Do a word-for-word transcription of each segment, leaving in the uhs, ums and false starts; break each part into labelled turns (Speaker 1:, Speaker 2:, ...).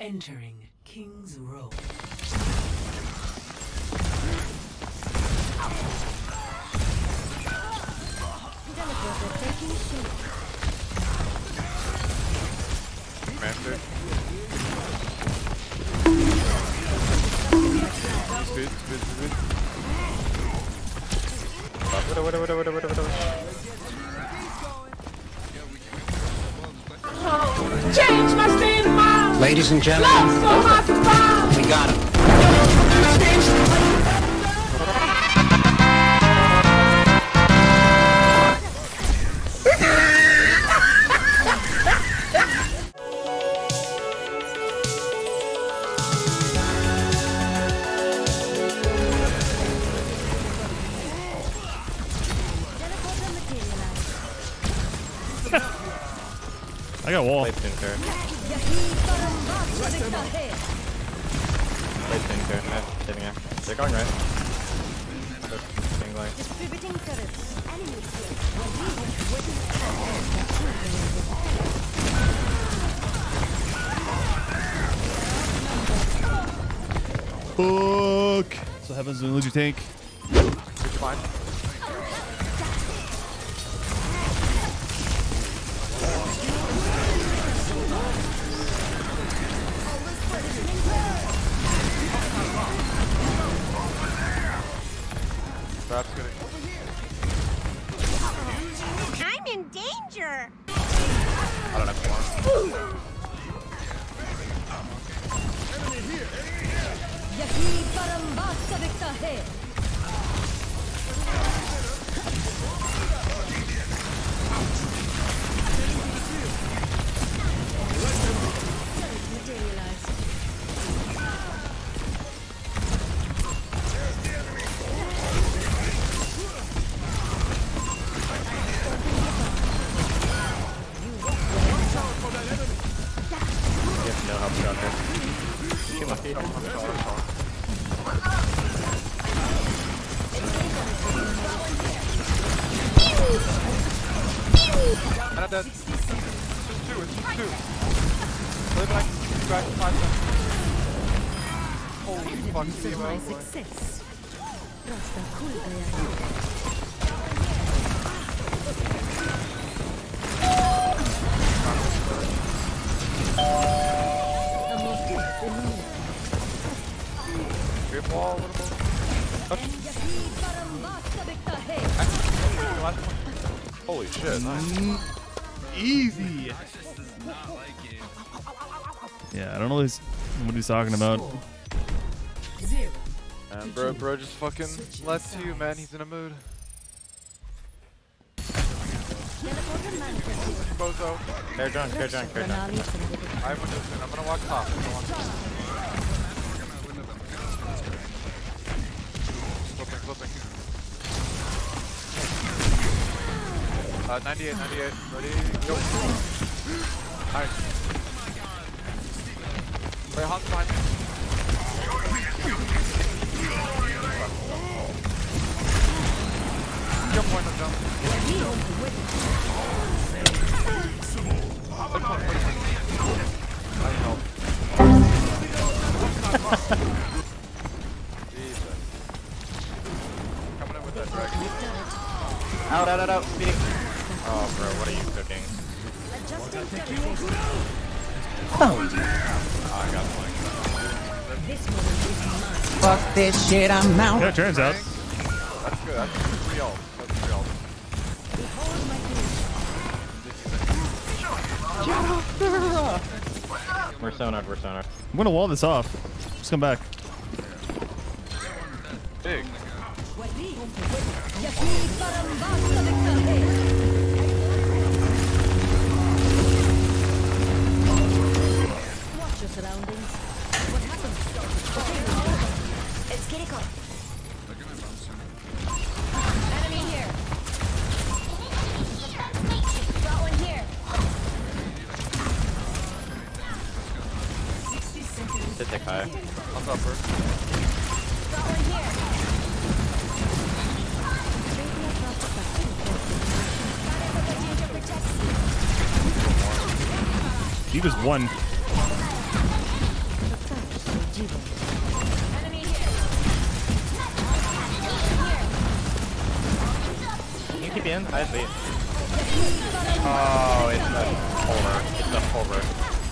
Speaker 1: Entering King's Row.
Speaker 2: Master. Speed, speed, speed. Widow, widow, widow, widow, widow, widow.
Speaker 1: Change my state of mind.
Speaker 3: Ladies and gentlemen, we got him.
Speaker 4: I got wall.
Speaker 2: Late pin turn. Late pin turn. Yeah, hitting it. They're going right. They're like.
Speaker 5: Distributing turrets. Enemies
Speaker 4: Fuck. So happens when you lose your tank.
Speaker 2: It's fine. That's good.
Speaker 5: I'm in danger.
Speaker 2: I don't have more.
Speaker 5: यही परम वास्तविकता है.
Speaker 2: No help shot there. Get lucky. I'm not dead. It's just two, it's just two. Live like you guys five seconds. Holy fuck, Steve-O.
Speaker 5: Success. Rasta खुल गया.
Speaker 2: Grip wall a little bit. Touch.
Speaker 5: यही परम वास्तविकता है.
Speaker 2: Holy shit, nice.
Speaker 4: Easy. Yeah, I don't know what he's, what he's talking about.
Speaker 2: And bro, bro just fucking lets you, man. He's in a mood. Bozo. Fair John, fair John, fair John. I'm gonna, I'm gonna walk top. I'm gonna walk top. Flipping, flipping. Uh, ninety-eight, ninety-eight. Ready? Go. Nice. Wait, Han's behind me. Jump point on jump. Good point, good point. I help. Jesus. Coming in with that dragon. Out, out, out, out. Speeding. Oh, bro, what are you cooking? Oh, I got flanked.
Speaker 3: Fuck this shit, I'm out.
Speaker 4: Yeah, turns out.
Speaker 2: That's good. That's three ult. That's three ult. We're sonar. We're sonar.
Speaker 4: I'm gonna wall this off. Just come back.
Speaker 2: Big.
Speaker 5: यही परम वास्तविकता है. Watch your surroundings. What happened? It's Kiriko. Enemy here. Got one here.
Speaker 2: Sit tick high. On top first.
Speaker 5: Got one here.
Speaker 4: He was one.
Speaker 5: Enemy here.
Speaker 2: Can you keep in? I have lead. Oh, it's a hover. It's a hover.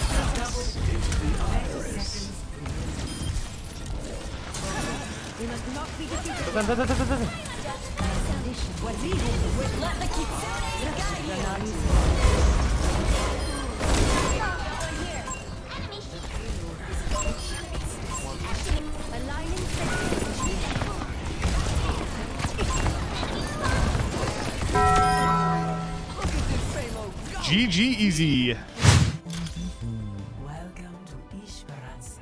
Speaker 5: We must not be defeated.
Speaker 2: Listen, listen, listen, listen.
Speaker 5: What we will let the kitsune guide you. Aligning
Speaker 4: G G easy.
Speaker 1: Welcome to Esperanza.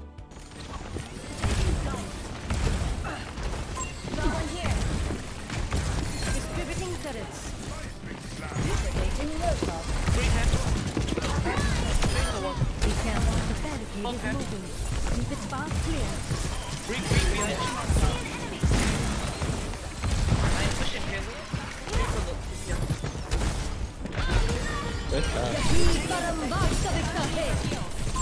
Speaker 5: No one here. Distributing turrets. Duplicating roadblock. Be careful, the barricade is moving. Keep its path clear. Yaki Baramba Sabikahe.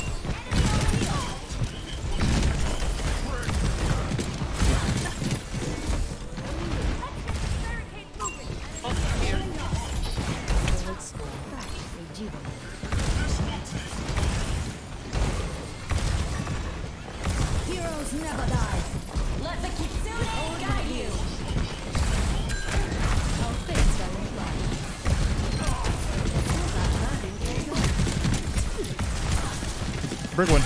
Speaker 5: Heroes never die. Let the kitsune guide you. Our fates are in line.
Speaker 4: Bring one.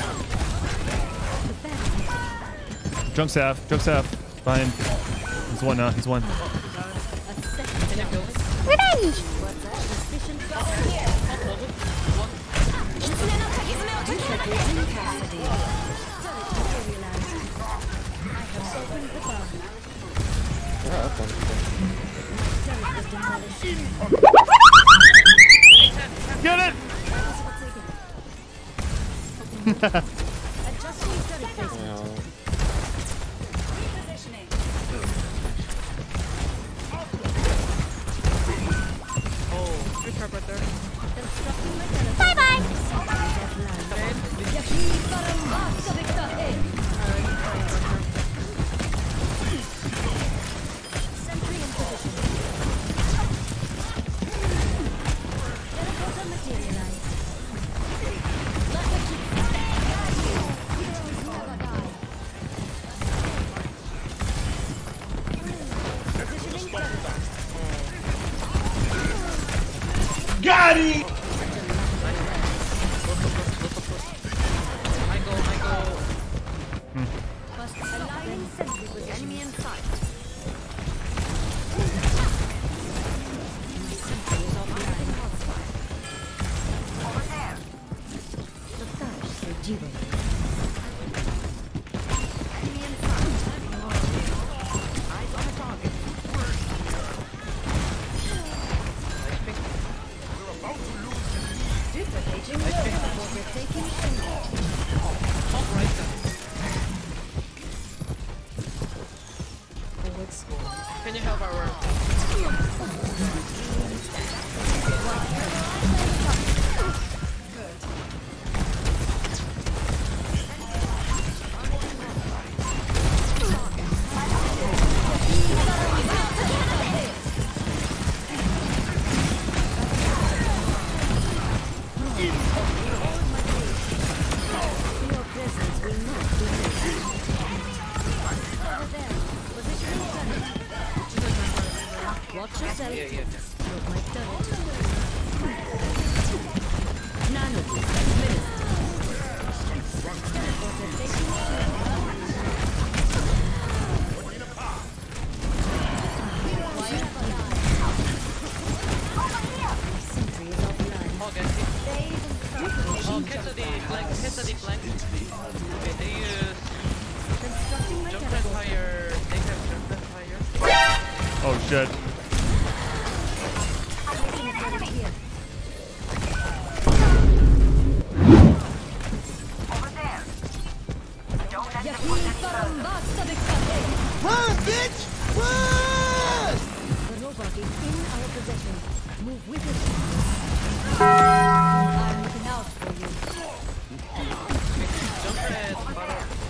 Speaker 4: Junk staff. Junk staff. Behind. He's one now. He's one.
Speaker 5: Revenge! What's that? Suspicion going here. Duplicating Cassidy. Turret materialized. I have opened the bomb. Turret was demolished.
Speaker 4: Get it!
Speaker 5: Adjusting turret placement. Bye bye. Sentry in position. Teleporter materialized. Let the keep guide you. Heroes never die. Positioning turret.
Speaker 3: Got it!
Speaker 5: Must aligning sentry with enemy in sight. Sentry is offline. Over there. The Flash say Jiva. Enemy in sight. Eyes on the target. Duplicating loadout. We're taking single. Forward score.
Speaker 6: Can you help our
Speaker 5: Your presence will not be missed. Over there. Positioning turret. Watch yourself.
Speaker 6: Yeah, yeah.
Speaker 5: Look my turret. Nano administered. Teleporter taking Wire alive. Sentry is offline.
Speaker 6: Oh, get it. Oh, Cassidy, flank, Cassidy flank. Okay, they use
Speaker 5: Constructing my
Speaker 6: jump and
Speaker 5: teleporter.
Speaker 6: fire. They have jump and fire.
Speaker 4: Oh shit.
Speaker 5: Placing a turret here. Yaki Baramba Sabikahe.
Speaker 3: Run, bitch! Run!
Speaker 5: The robot is in our possession. Move with it. I'm looking out for you.
Speaker 6: Jump and fire.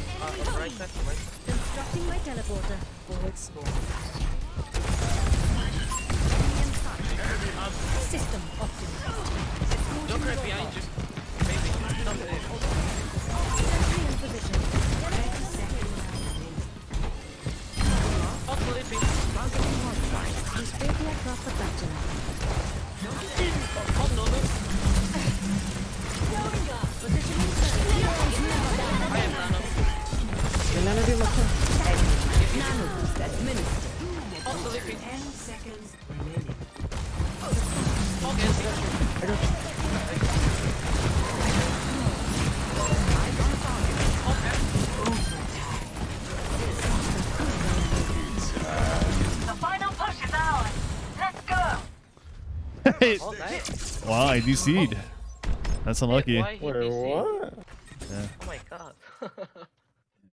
Speaker 6: right behind you. Maybe. Not there.
Speaker 5: Sentry in position.
Speaker 6: Hot sleeping.
Speaker 5: Targeting hostile. He's safely across the fracture line.
Speaker 6: Hot Nova.
Speaker 5: Positioning surge.
Speaker 6: I am Nano.
Speaker 3: Kailangan din mag
Speaker 5: Nano boost administered.
Speaker 6: Hot sleeping.
Speaker 1: Ten seconds remaining.
Speaker 6: Hot Elsie.
Speaker 7: The final push is ours. Let's go.
Speaker 4: Hey.
Speaker 6: Oh, nice.
Speaker 4: Wow, I D C'd. That's unlucky.
Speaker 6: Why he
Speaker 3: Wait,
Speaker 6: B C?
Speaker 3: what?
Speaker 6: Oh my god.